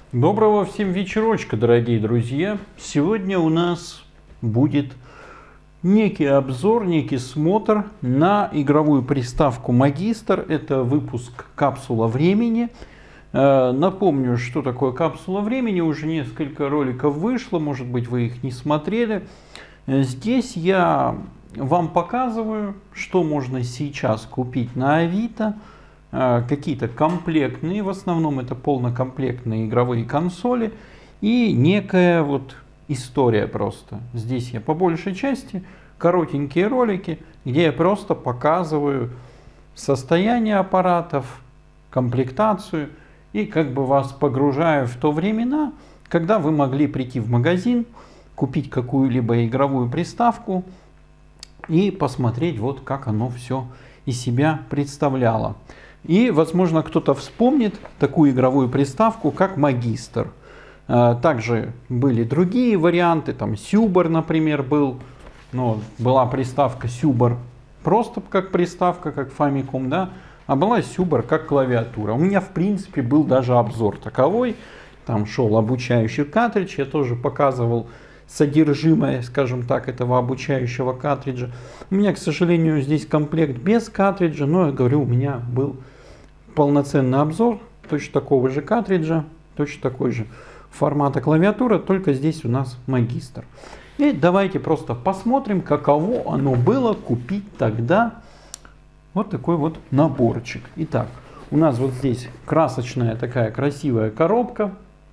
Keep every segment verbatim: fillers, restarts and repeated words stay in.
Доброго всем вечерочка, дорогие друзья! Сегодня у нас будет некий обзор, некий смотр на игровую приставку Магистр. Это выпуск «Капсула времени». Напомню, что такое «Капсула времени». Уже несколько роликов вышло, может быть, вы их не смотрели. Здесь я вам показываю, что можно сейчас купить на Авито. Какие-то комплектные, в основном это полнокомплектные игровые консоли и некая вот история просто. Здесь я по большей части коротенькие ролики, где я просто показываю состояние аппаратов, комплектацию и как бы вас погружаю в то времена, когда вы могли прийти в магазин, купить какую-либо игровую приставку и посмотреть, вот как оно все из себя представляло. И, возможно, кто-то вспомнит такую игровую приставку, как Магистр. Также были другие варианты, там Сюбар, например, был. Но была приставка Сюбар просто как приставка, как Famicom, да, а была Сюбар как клавиатура. У меня, в принципе, был даже обзор таковой. Там шел обучающий картридж, я тоже показывал содержимое, скажем так, этого обучающего картриджа. У меня, к сожалению, здесь комплект без картриджа, но я говорю, у меня был полноценный обзор точно такого же картриджа, точно такой же формата клавиатура, только здесь у нас Магистр. И давайте просто посмотрим, каково оно было купить тогда вот такой вот наборчик. Итак, у нас вот здесь красочная такая красивая коробка.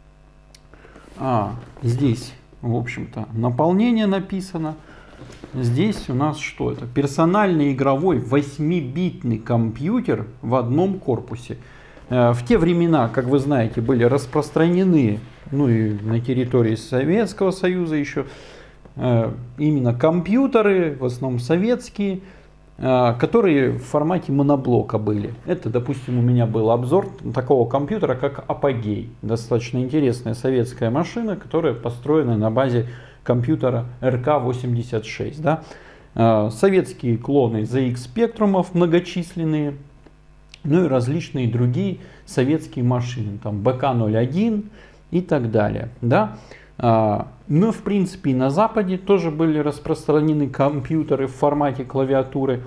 А здесь, в общем-то, наполнение написано. Здесь у нас что это? Персональный игровой восьмибитный компьютер в одном корпусе. В те времена, как вы знаете, были распространены, ну и на территории Советского Союза еще, именно компьютеры, в основном советские, которые в формате моноблока были. Это, допустим, у меня был обзор такого компьютера, как Апогей. Достаточно интересная советская машина, которая построена на базе компьютера эр ка восемьдесят шесть. Да? Советские клоны зэ икс спектрумов многочисленные, ну и различные другие советские машины, там бэ ка ноль один и так далее. Да? Ну, в принципе, и на Западе тоже были распространены компьютеры в формате клавиатуры,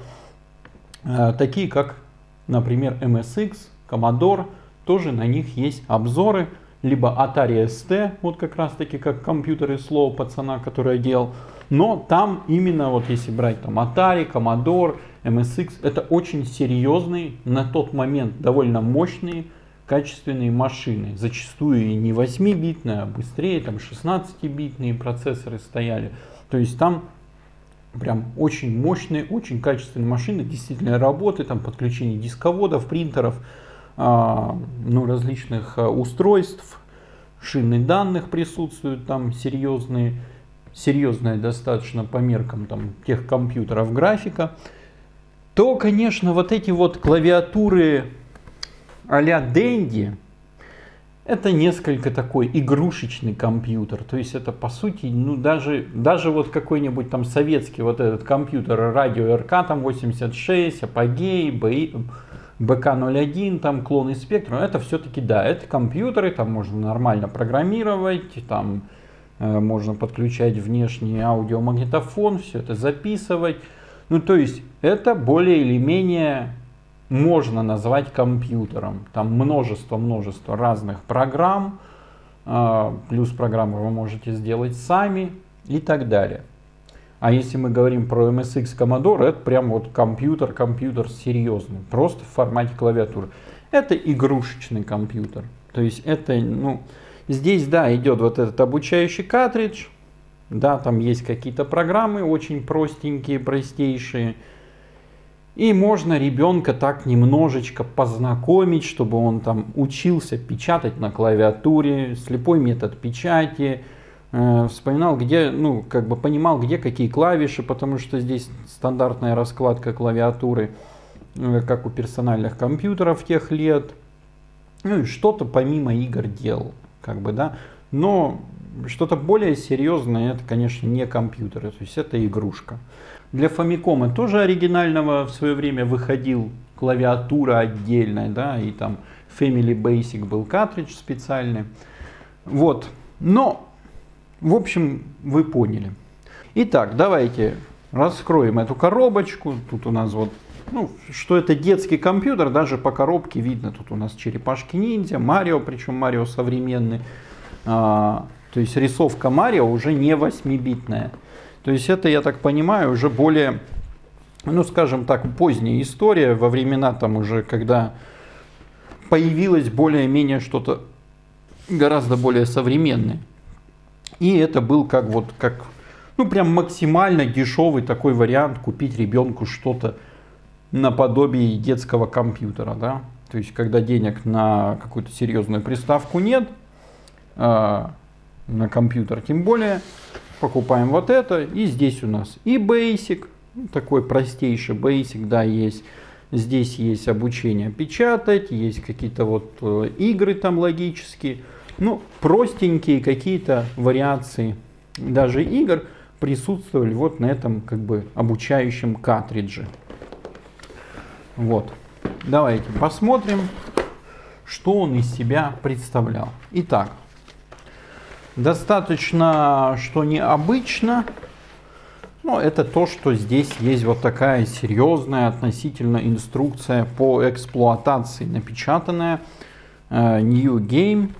такие как, например, эм эс икс, Commodore, тоже на них есть обзоры, либо Atari эс ти, вот как раз таки как компьютеры слова пацана, который я делал. Но там именно, вот если брать там Atari, Commodore, эм эс икс, это очень серьезные, на тот момент довольно мощные, качественные машины. Зачастую и не восьмибитные, а быстрее, там шестнадцатибитные процессоры стояли. То есть там прям очень мощные, очень качественные машины, действительно работы, там подключение дисководов, принтеров, ну, различных устройств, шины данных присутствуют там серьезные, серьезная достаточно по меркам там, тех компьютеров графика, то, конечно, вот эти вот клавиатуры а-ля Dendy, это несколько такой игрушечный компьютер. То есть это, по сути, ну, даже, даже вот какой-нибудь там советский вот этот компьютер радио эр ка там восемьдесят шесть, Апогей, бэ ка ноль один, там клоны спектра, это все-таки, да, это компьютеры, там можно нормально программировать, там э, можно подключать внешний аудиомагнитофон, все это записывать. Ну, то есть, это более или менее можно назвать компьютером. Там множество-множество разных программ, э, плюс программы вы можете сделать сами и так далее. А если мы говорим про эм эс икс Commodore, это прям вот компьютер, компьютер серьезный, просто в формате клавиатуры. Это игрушечный компьютер. То есть это, ну, здесь, да, идет вот этот обучающий картридж, да, там есть какие-то программы очень простенькие, простейшие. И можно ребенка так немножечко познакомить, чтобы он там учился печатать на клавиатуре, слепой метод печати, вспоминал, где, ну, как бы понимал, где какие клавиши, потому что здесь стандартная раскладка клавиатуры, как у персональных компьютеров тех лет. Ну и что-то помимо игр делал, как бы, да. Но что-то более серьезное, это, конечно, не компьютеры, то есть это игрушка. Для Famicom тоже оригинального в свое время выходил клавиатура отдельная, да, и там Family Basic был картридж специальный. Вот. Но, в общем, вы поняли. Итак, давайте раскроем эту коробочку. Тут у нас вот, ну, что это детский компьютер, даже по коробке видно. Тут у нас черепашки ниндзя, Марио, причем Марио современный. А, то есть рисовка Марио уже не восьмибитная. То есть это, я так понимаю, уже более, ну, скажем так, поздняя история, во времена там уже, когда появилось более-менее что-то гораздо более современное. И это был как вот, как, ну, прям максимально дешевый такой вариант купить ребенку что-то наподобие детского компьютера, да. То есть, когда денег на какую-то серьезную приставку нет, а на компьютер тем более, покупаем вот это. И здесь у нас и Basic, такой простейший Basic, да, есть. Здесь есть обучение печатать, есть какие-то вот игры там логические. Ну, простенькие какие-то вариации даже игр присутствовали вот на этом как бы обучающем картридже. Вот. Давайте посмотрим, что он из себя представлял. Итак, достаточно, что необычно, но это то, что здесь есть вот такая серьезная относительно инструкция по эксплуатации, напечатанная, э, New Game.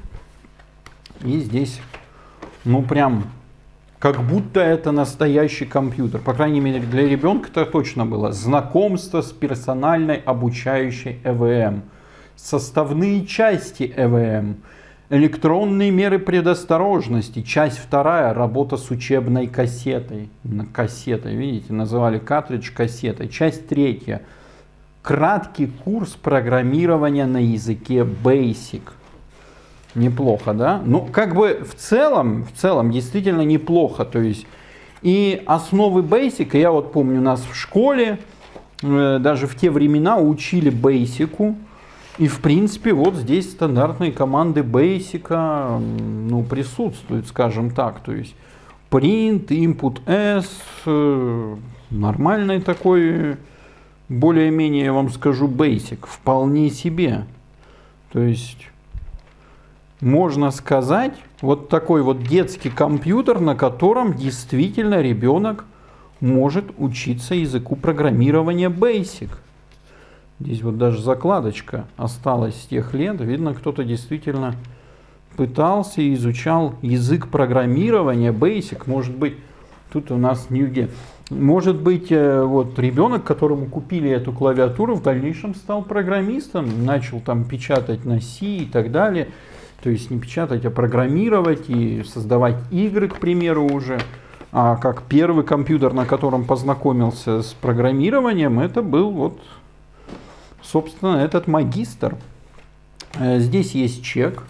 И здесь, ну, прям, как будто это настоящий компьютер. По крайней мере, для ребенка это точно было. Знакомство с персональной обучающей и ви эм. Составные части и ви эм. Электронные меры предосторожности. Часть вторая. Работа с учебной кассетой. Кассетой, видите, называли картридж кассетой. Часть третья. Краткий курс программирования на языке Basic. Неплохо, да? Ну, как бы в целом, в целом действительно неплохо. То есть и основы Basic, я вот помню, нас в школе, э, даже в те времена учили Basic. И в принципе вот здесь стандартные команды Basic, ну, присутствуют, скажем так. То есть print, input s, э, нормальный такой, более-менее, я вам скажу, Basic, вполне себе. То есть можно сказать, вот такой вот детский компьютер, на котором действительно ребенок может учиться языку программирования Basic. Здесь вот даже закладочка осталась с тех лет. Видно, кто-то действительно пытался и изучал язык программирования Basic. Может быть, тут у нас New Game. Может быть, вот ребенок, которому купили эту клавиатуру, в дальнейшем стал программистом, начал там печатать на C и так далее. То есть не печатать, а программировать и создавать игры, к примеру, уже. А как первый компьютер, на котором познакомился с программированием, это был вот, собственно, этот магистр. Здесь есть чек.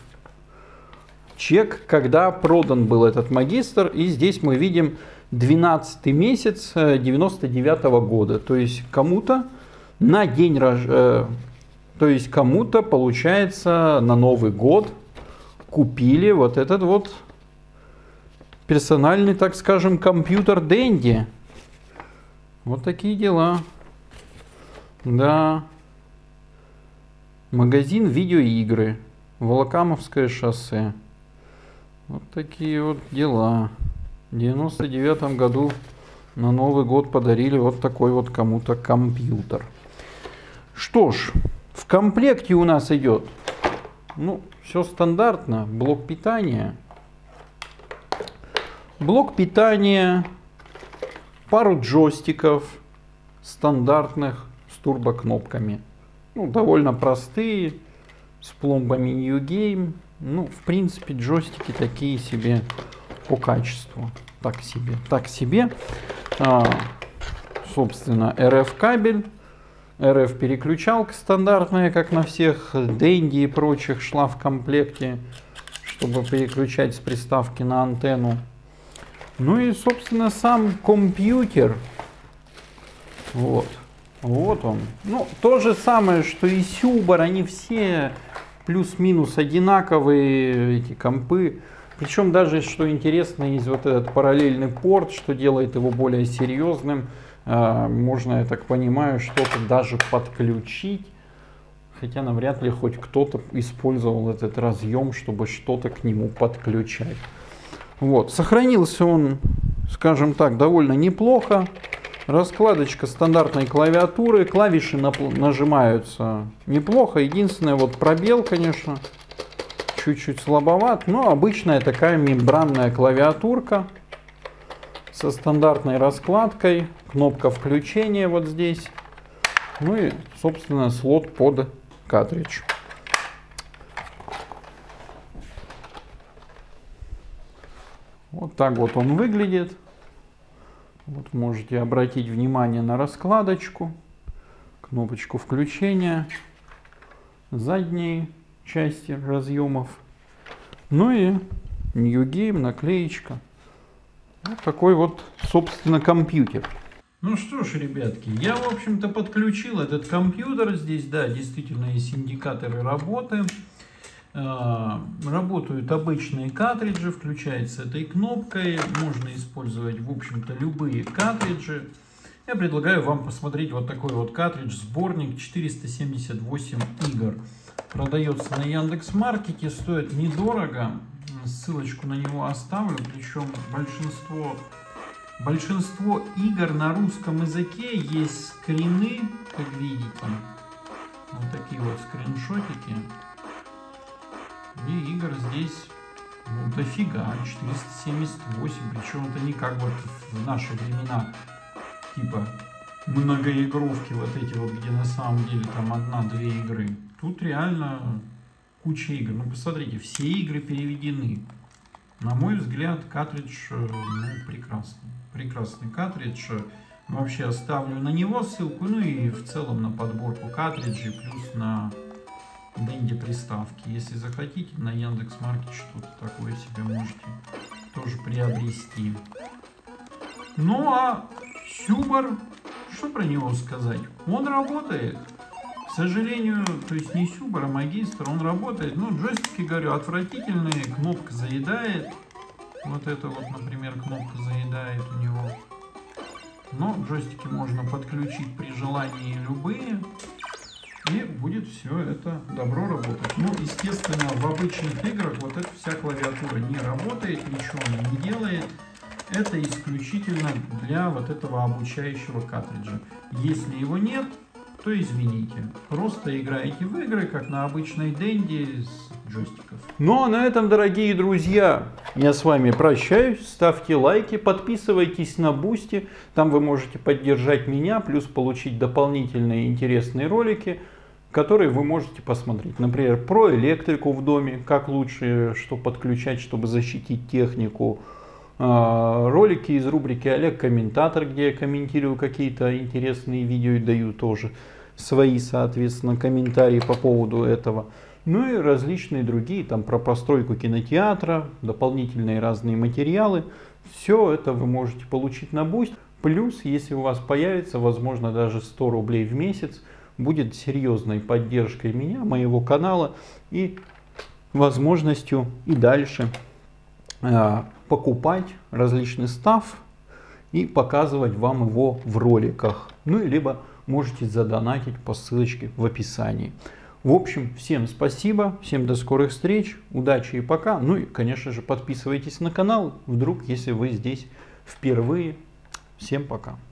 Чек, когда продан был этот магистр. И здесь мы видим двенадцатый месяц девяносто девятого года. То есть кому-то на день рождения, то есть кому-то, получается, на Новый год купили вот этот вот персональный, так скажем, компьютер Dendy. Вот такие дела. Да. Магазин видеоигры. Волокамовское шоссе. Вот такие вот дела. В девяносто девятом году на Новый год подарили вот такой вот кому-то компьютер. Что ж, в комплекте у нас идет, ну, все стандартно. Блок питания. Блок питания. Пару джойстиков стандартных с турбокнопками. Ну, довольно простые. С пломбами New Game. Ну, в принципе, джойстики такие себе по качеству. Так себе. Так себе. А, собственно, эр эф кабель. эр эф переключалка стандартная, как на всех Dendy и прочих, шла в комплекте, чтобы переключать с приставки на антенну. Ну и, собственно, сам компьютер. Вот. Вот он. Ну, то же самое, что и Сюбар, они все плюс-минус одинаковые, эти компы. Причем даже, что интересно, есть вот этот параллельный порт, что делает его более серьезным. Можно, я так понимаю, что-то даже подключить. Хотя навряд ли хоть кто-то использовал этот разъем, чтобы что-то к нему подключать. Вот. Сохранился он, скажем так, довольно неплохо. Раскладочка стандартной клавиатуры. Клавиши нажимаются неплохо. Единственное, вот пробел, конечно, чуть-чуть слабоват. Но обычная такая мембранная клавиатурка со стандартной раскладкой. Кнопка включения вот здесь. Ну и, собственно, слот под картридж. Вот так вот он выглядит. Вот можете обратить внимание на раскладочку, кнопочку включения, задние части разъемов. Ну и New Game, наклеечка. Вот такой вот, собственно, компьютер. Ну что ж, ребятки, я, в общем-то, подключил этот компьютер. Здесь, да, действительно есть индикаторы работы. Работают обычные картриджи, включается этой кнопкой. Можно использовать, в общем-то, любые картриджи. Я предлагаю вам посмотреть вот такой вот картридж, сборник четыреста семьдесят восемь игр. Продается на Яндекс.Маркете, стоит недорого. Ссылочку на него оставлю, причем большинство... Большинство игр на русском языке, есть скрины, как видите. Вот такие вот скриншотики. И игр здесь ну, дофига, четыреста семьдесят восемь. Причем это не как вот в наши времена, типа многоигровки вот эти вот, где на самом деле там одна-две игры. Тут реально куча игр. Ну посмотрите, все игры переведены. На мой взгляд, картридж ну, прекрасный. Прекрасный картридж. Вообще оставлю на него ссылку. Ну и в целом на подборку картриджей. Плюс на Dendy приставки. Если захотите, на Яндекс.Маркете что-то такое себе можете тоже приобрести. Ну а Сюбар, что про него сказать? Он работает. К сожалению, то есть не Сюбар, а Магистр, он работает. Ну, джойстики, говорю, отвратительные, кнопка заедает. Вот это вот, например, кнопка заедает у него. Но джойстики можно подключить при желании любые. И будет все это добро работать. Ну, естественно, в обычных играх вот эта вся клавиатура не работает, ничего она не делает. Это исключительно для вот этого обучающего картриджа. Если его нет, то извините. Просто играете в игры, как на обычной Dendy с джойстиков. Ну а на этом, дорогие друзья, я с вами прощаюсь. Ставьте лайки, подписывайтесь на Boosty. Там вы можете поддержать меня, плюс получить дополнительные интересные ролики, которые вы можете посмотреть. Например, про электрику в доме, как лучше что подключать, чтобы защитить технику. Ролики из рубрики Олег Комментатор, где я комментирую какие-то интересные видео и даю тоже свои, соответственно, комментарии по поводу этого. Ну и различные другие, там про постройку кинотеатра, дополнительные разные материалы. Все это вы можете получить на Boost. Плюс, если у вас появится, возможно, даже сто рублей в месяц, будет серьезной поддержкой меня, моего канала и возможностью и дальше покупать различный стаф и показывать вам его в роликах. Ну и либо можете задонатить по ссылочке в описании. В общем, всем спасибо, всем до скорых встреч, удачи и пока. Ну и, конечно же, подписывайтесь на канал, вдруг, если вы здесь впервые. Всем пока.